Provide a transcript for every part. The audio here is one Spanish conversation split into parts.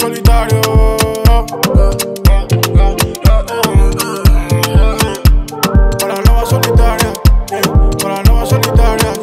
solitario. Para la loba solitaria, para la loba solitaria.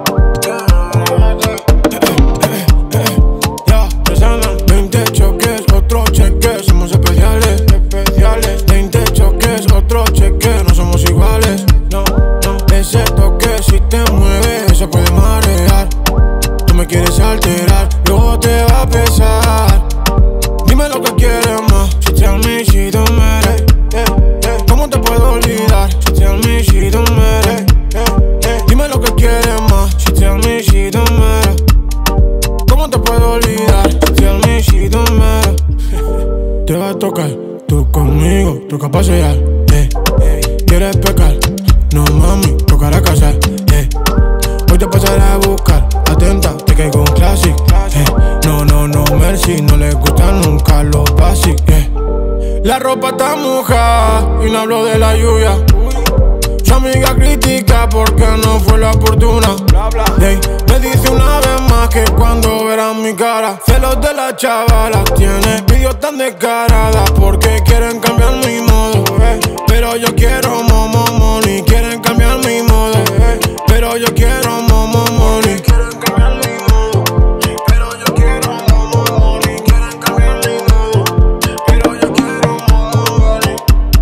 Ya, presentan 20 choques, otro cheque, somos especiales. 20 choques, otro cheque, no somos iguales. No, ese toque si te mueve se puede marear. Tú me quieres alterar, luego te va a pesar. Dime lo que quieres más. She tell me she don't matter. ¿Cómo te puedo olvidar? She tell me she don't matter. Dime lo que quieres más. She tell me she don't matter. ¿Cómo te puedo olvidar? She tell me she don't matter. Te va a tocar, tú conmigo, tú capaz de llegar. ¿Quieres pecar? No mami, tocará casar. Hoy te pasaré a buscar, atenta, te caigo un classic. No, mercy, no le gustan nunca los básicos. La ropa está mojada y no hablo de la lluvia. Su amiga critica porque no fue la oportuna. Me dice una vez más que cuando verán mi cara. Celos de la chavala, tiene vídeos tan descaradas porque quieren cambiar mi modo. Pero yo quiero momo money, quieren cambiar mi modo. Pero yo quiero momo money. Quieren cambiar mi modo. Pero yo quiero momo money. Quieren cambiar mi modo. Pero yo quiero momo money.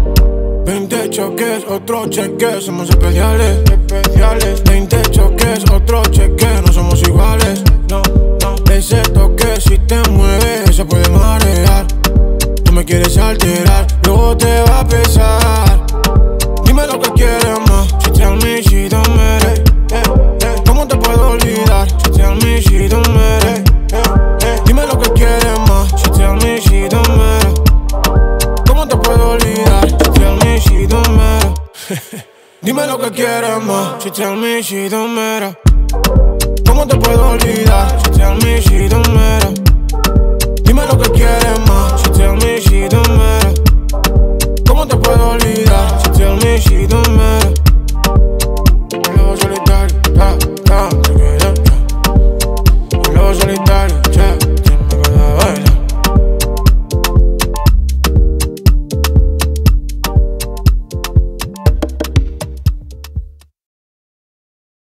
20 choques, otro cheque, somos especiales. 20 choques, otro cheque, no somos iguales. No, ese toque si te mueve se puede marear. Tú me quieres alterar, luego te va a pesar. Dime lo que quieres más. She tell me she don't matter. ¿Cómo te puedo olvidar? She tell me she don't matter. Dime lo que quieres más. She tell me she don't matter. ¿Cómo te puedo olvidar? She tell me she don't matter. Dime lo que quieres más. She tell me she don't matter. ¿Cómo te puedo olvidar? She tell me she don't matter. Dime lo que quieres.